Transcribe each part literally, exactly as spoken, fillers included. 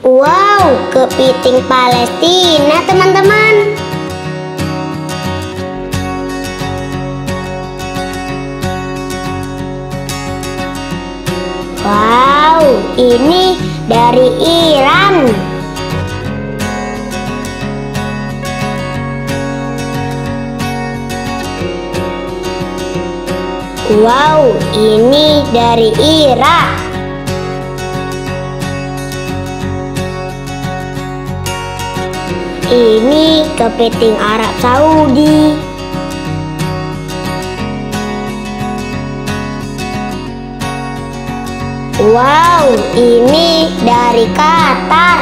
Wow, kepiting Palestina teman-teman. Wow, ini dari Iran. Wow, ini dari Irak. Ini kepiting Arab Saudi. Wow, ini dari Qatar.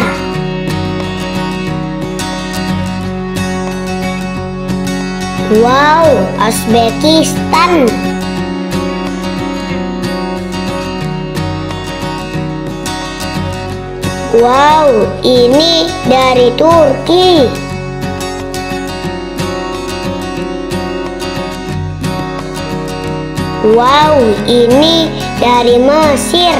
Wow, Uzbekistan. Wow, ini dari Turki. Wow, ini dari Mesir.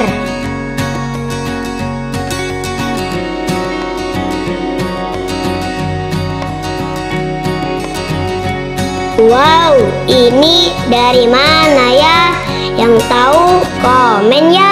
Wow, ini dari mana ya? Yang tahu komen ya.